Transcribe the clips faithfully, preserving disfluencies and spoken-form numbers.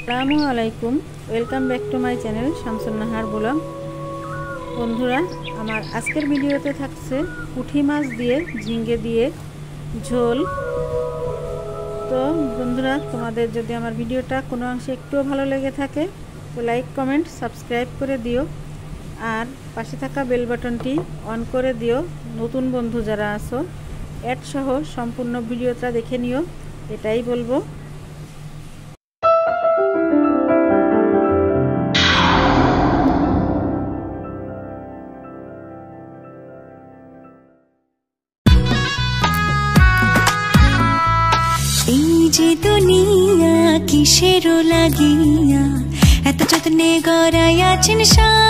আসসালামু আলাইকুম, welcome back to my channel Shamsun Nahar blog. বন্ধুরা, আমার আজকের ভিডিওতে থাকছে পুঁটি মাছ দিয়ে ঝিঙ্গে দিয়ে ঝোল। তো বন্ধুরা, তোমাদের যদি আমার ভিডিওটা কোনো অংশে একটুও ভালো লেগে থাকে তো লাইক কমেন্ট সাবস্ক্রাইব করে দিও, আর পাশে থাকা বেল বাটনটি অন করে দিও। নতুন বন্ধু যারা আছো অ্যাড সহ সম্পূর্ণ ভিডিওটা দেখে নিও, এটাই বলবো। এই যে দুনিয়া কিসের লাগিয়া এত যত্নে গড়াইয়াছেন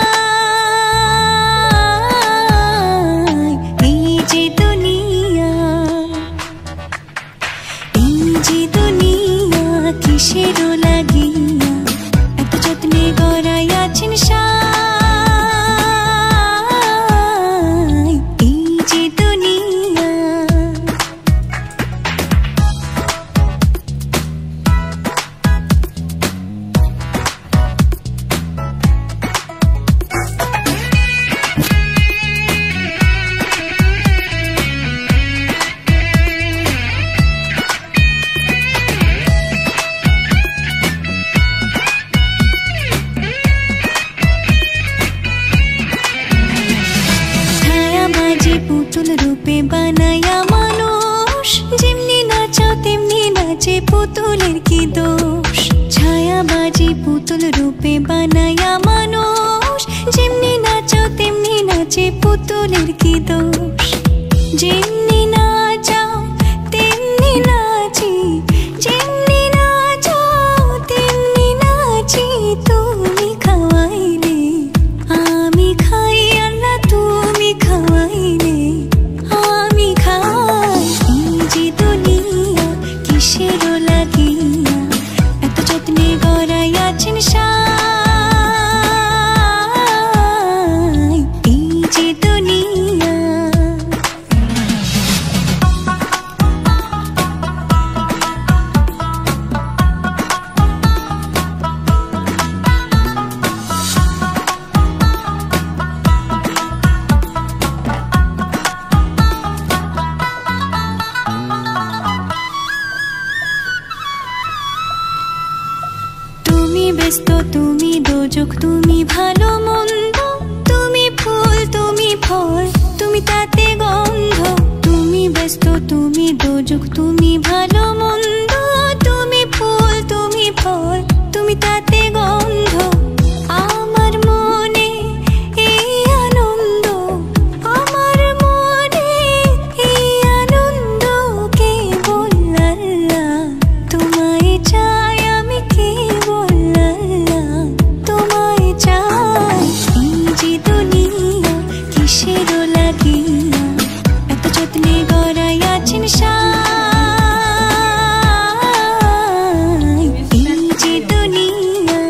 সাই। এই যে দুনিয়া, এই যে দুনিয়া কিসের লাগিয়া এত যত্নে গড়াইয়াছেন সাই। এই যে দুনিয়া, পুতুল রূপে বানায়া মানুষ, যেমনি নাচাও তেমনি নাচে, পুতুলের কি দোষ। ছায়াবাজি পুতুল রূপে বানায়া মানুষ, যেমনি নাচাও তেমনি নাচে, পুতুলের কি দোষ। যেমনি নাচাও তেমনি নাচি, যেমনি নাচাও তেমনি নাচি, তুমি খাওয়াইলে আমি খাই, আল্লাহ তুমি খাওয়াইলে আমি খাই। এই যে দুনিয়া কিসের লাগিয়া এত যত্নে গড়াইয়াছেন সাই। এই যে দুনিয়া, ব্যস্ত তুমি দোজক, তুমি ভালো মন্দ, তুমি ফুল তুমি ফল, তুমি তাতে গন্ধ। তুমি ব্যস্ত তুমি দোজক, তুমি ভালো মন্দ, তুমি ফুল তুমি ফল, তুমি তাতে গন্ধ। আমার মনে এই আনন্দ, আমার মনে এই আনন্দ, কেবল আল্লাহ তোমায় চাই, আমি কেবল তোমায় চাই। এই যে দুনিয়া কিসের লাগিয়া এত যত্নে গড়াইয়াছেন সাই। এই যে দুনিয়া,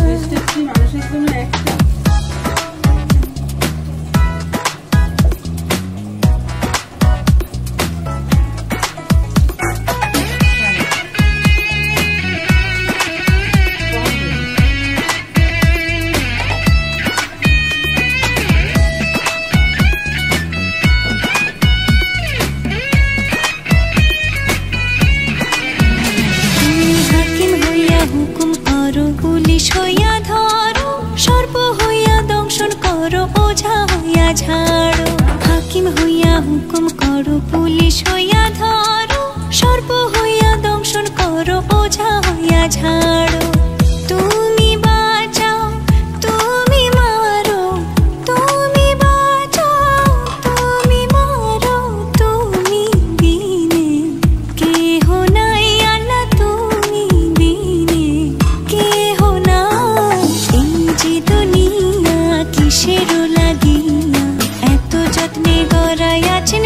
হুকুম করো, পুলিশ হইয়া ধরো, সর্প হইয়া দংশন করো, ওঝা হইয়া ঝাড়ো। হাকিম হইয়া হুকুম করো, পুলিশ হইয়া ধরো, সর্প হইয়া দংশন করো, ওঝা হইয়া ঝাড়ো। তুমি বাঁচাও তুমি মারো, তুমি বাঁচাও তুমি মারো, তুমি বিনে কেহ নাই, আল্লাহ তুমি বিনে কেহ নাই। এই যে দুনিয়া কিসের লাগিয়া এত যত্নে গড়াইয়াছেন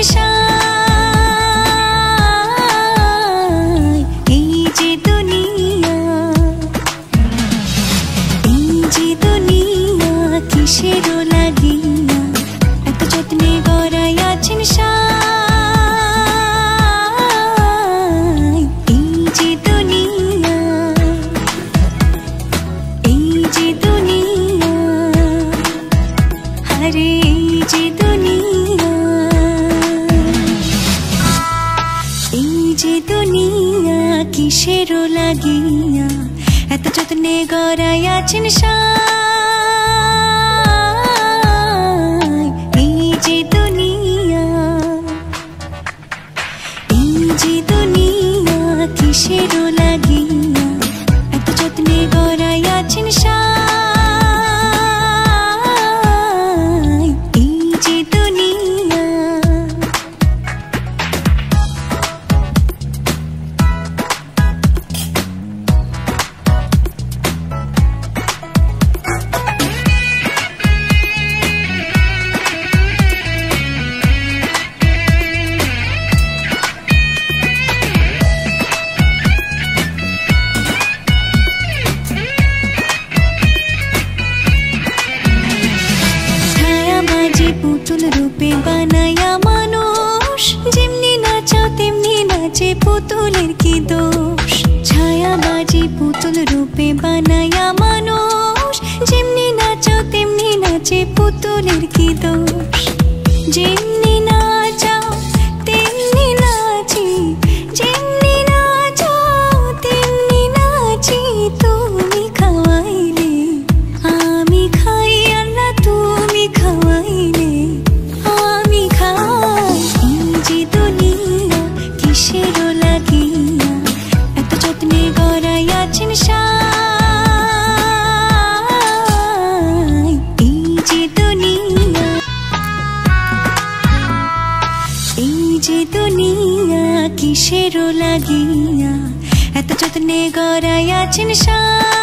সাই। এই যে দুনিয়া, গড়াই আছেন সাই। এই যে দুনিয়া, এই যে দুনিয়া কিসের লাগিয়া এত যত্নে গড়াই আছেন সাই। এই যে দুনিয়া, পুতুল রূপে বানায়া মানুষ, যেমনি নাচাও তেমনি নাচে পুতুলের কি দোষ। ছায়াবাজি পুতুল রূপে বানায়া মানুষ, যেমনি নাচাও তেমনি নাচে পুতুলের কি দোষ। যেমনি নাচাও তেমনি নাচি, যেমনি নাচাও তেমনি নাচি। তুমি খাওয়াইলে আমি খাই, আল্লাহ তুমি খাওয়াইলে আমি খাই। এই যে দুনিয়া কিসের লাগিয়া এত যত্নে গড়াই আছেন সাই। এই যে দুনিয়া, এই যে দুনিয়া কিসের লাগিয়া এত যত্নে গড়াই আছেন সাই।